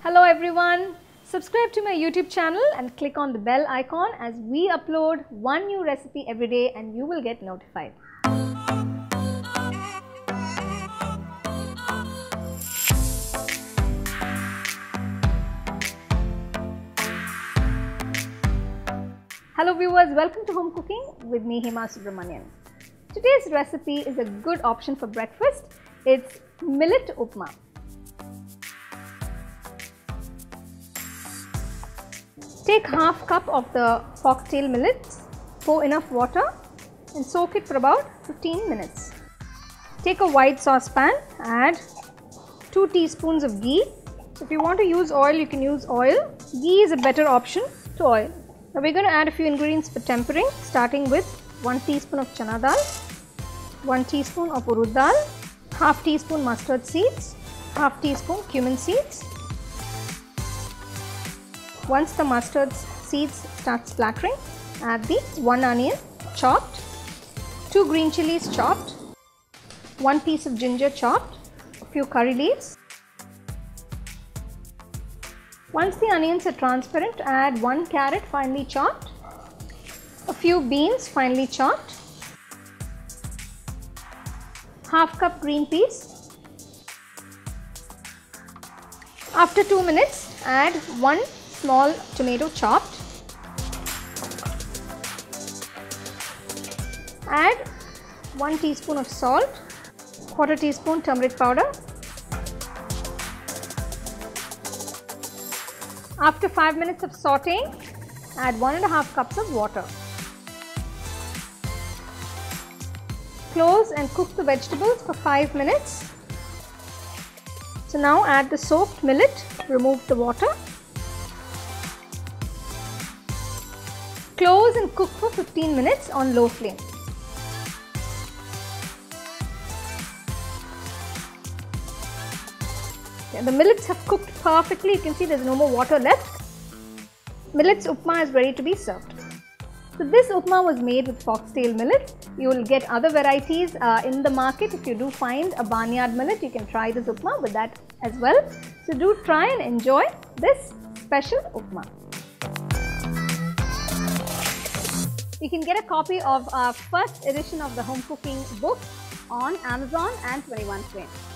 Hello everyone, subscribe to my YouTube channel and click on the bell icon as we upload one new recipe every day and you will get notified. Hello viewers, welcome to Home Cooking with me Hema Subramanian. Today's recipe is a good option for breakfast. It's millet upma. Take half cup of the foxtail millet, pour enough water and soak it for about 15 minutes. Take a wide saucepan, add 2 teaspoons of ghee. So if you want to use oil, you can use oil. Ghee is a better option to oil. Now we're going to add a few ingredients for tempering, starting with 1 teaspoon of chana dal, 1 teaspoon of urud dal, half teaspoon mustard seeds, half teaspoon cumin seeds. Once the mustard seeds start splattering, add the 1 onion chopped, 2 green chilies chopped, 1 piece of ginger chopped, a few curry leaves. Once the onions are transparent, add 1 carrot finely chopped, a few beans finely chopped, half cup green peas. After 2 minutes, add 1 small tomato chopped. Add 1 teaspoon of salt, quarter teaspoon turmeric powder. After 5 minutes of sauteing, add 1.5 cups of water. Close and cook the vegetables for 5 minutes. So now add the soaked millet, remove the water. Close and cook for 15 minutes on low flame. Okay, the millets have cooked perfectly. You can see there's no more water left. Millet's upma is ready to be served. So this upma was made with foxtail millet. You will get other varieties in the market. If you do find a barnyard millet, you can try this upma with that as well. So do try and enjoy this special upma. You can get a copy of our first edition of the Home Cooking book on Amazon and 21 Frame.